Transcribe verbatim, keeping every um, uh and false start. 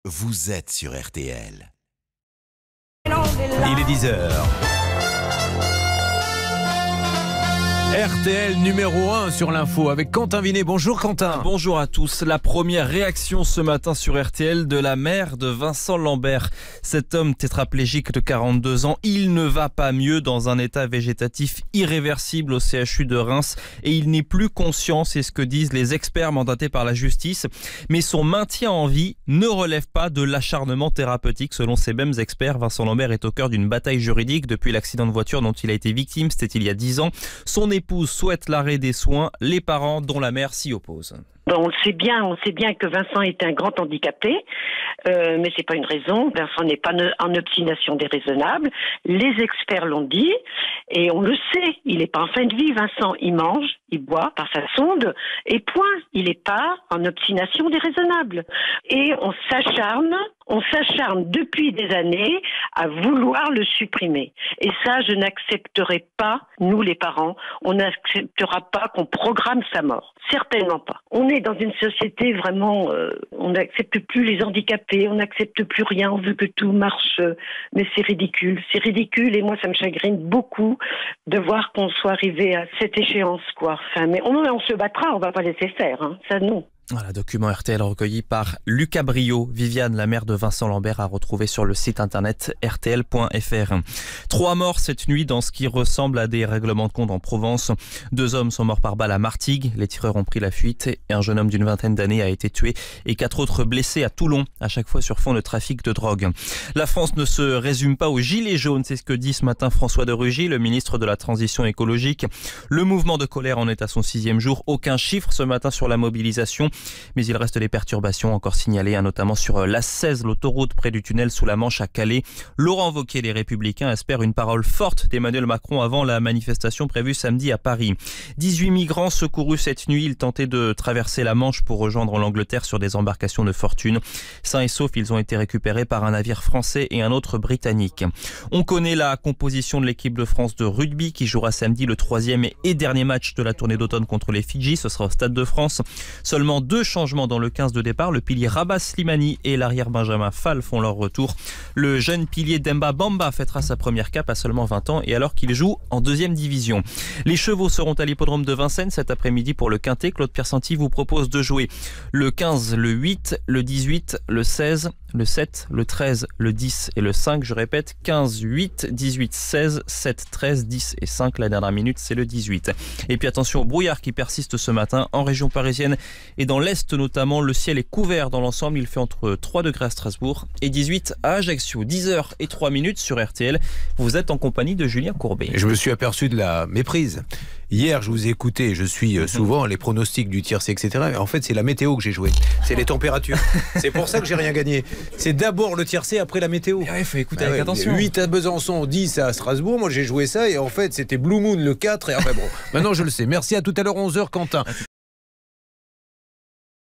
vous êtes sur R T L. Il est dix heures. R T L numéro un sur l'info avec Quentin Vinet. Bonjour Quentin. Bonjour à tous. La première réaction ce matin sur R T L de la mère de Vincent Lambert. Cet homme tétraplégique de quarante-deux ans, il ne va pas mieux, dans un état végétatif irréversible au C H U de Reims, et il n'est plus conscient, c'est ce que disent les experts mandatés par la justice. Mais son maintien en vie ne relève pas de l'acharnement thérapeutique. Selon ces mêmes experts, Vincent Lambert est au cœur d'une bataille juridique depuis l'accident de voiture dont il a été victime, c'était il y a dix ans. Son épouse souhaite l'arrêt des soins, les parents, dont la mère, s'y opposent. Bon, on sait bien, on sait bien que Vincent est un grand handicapé, euh, mais c'est pas une raison. Vincent n'est pas en obstination déraisonnable. Les experts l'ont dit, et on le sait. Il n'est pas en fin de vie, Vincent. Il mange, il boit par sa sonde, et point. Il n'est pas en obstination déraisonnable. Et on s'acharne, on s'acharne depuis des années à vouloir le supprimer. Et ça, je n'accepterai pas, nous les parents, on n'acceptera pas qu'on programme sa mort. Certainement pas. On est dans une société vraiment, euh, on n'accepte plus les handicapés, on n'accepte plus rien, on veut que tout marche, euh, mais c'est ridicule, c'est ridicule, et moi ça me chagrine beaucoup de voir qu'on soit arrivé à cette échéance, quoi. Enfin, mais on, on se battra, on va pas laisser faire, hein. Ça non. Voilà, document R T L recueilli par Lucas Brio. Viviane, la mère de Vincent Lambert, a retrouvé sur le site internet r t l point f r. Trois morts cette nuit dans ce qui ressemble à des règlements de compte en Provence. Deux hommes sont morts par balle à Martigues. Les tireurs ont pris la fuite et un jeune homme d'une vingtaine d'années a été tué et quatre autres blessés à Toulon, à chaque fois sur fond de trafic de drogue. La France ne se résume pas aux gilets jaunes, c'est ce que dit ce matin François de Rugy, le ministre de la Transition écologique. Le mouvement de colère en est à son sixième jour. Aucun chiffre ce matin sur la mobilisation. Mais il reste des perturbations encore signalées, hein, notamment sur l'A seize, l'autoroute près du tunnel sous la Manche à Calais. Laurent Wauquiez, les Républicains, espèrent une parole forte d'Emmanuel Macron avant la manifestation prévue samedi à Paris. dix-huit migrants secourus cette nuit. Ils tentaient de traverser la Manche pour rejoindre l'Angleterre sur des embarcations de fortune. Sains et saufs, ils ont été récupérés par un navire français et un autre britannique. On connaît la composition de l'équipe de France de rugby qui jouera samedi le troisième et dernier match de la tournée d'automne contre les Fidji. Ce sera au Stade de France. Seulement deux changements dans le quinze de départ. Le pilier Rabah Slimani et l'arrière Benjamin Fall font leur retour. Le jeune pilier Demba Bamba fêtera sa première cape à seulement vingt ans et alors qu'il joue en deuxième division. Les chevaux seront à l'hippodrome de Vincennes cet après-midi pour le Quintet. Claude Piersanti vous propose de jouer le quinze, le huit, le dix-huit, le seize, le sept, le treize, le dix et le cinq. Je répète, quinze, huit, dix-huit, seize, sept, treize, dix et cinq. La dernière minute, c'est le dix-huit. Et puis attention au brouillard qui persiste ce matin en région parisienne et dans l'Est notamment. Le ciel est couvert dans l'ensemble. Il fait entre trois degrés à Strasbourg et dix-huit à Ajaccio. dix heures et trois minutes sur R T L. Vous êtes en compagnie de Julien Courbet. Je me suis aperçu de la méprise. Hier, je vous ai écouté, je suis souvent les pronostics du tiercé, et cetera. En fait, c'est la météo que j'ai joué. C'est les températures. C'est pour ça que j'ai rien gagné. C'est d'abord le tiercé, après la météo. Il faut écouter Ah avec ouais, attention. huit à Besançon, dix à Strasbourg. Moi, j'ai joué ça et en fait, c'était Blue Moon le quatre. Et enfin bon, maintenant je le sais. Merci, à tout à l'heure, onze heures, Quentin.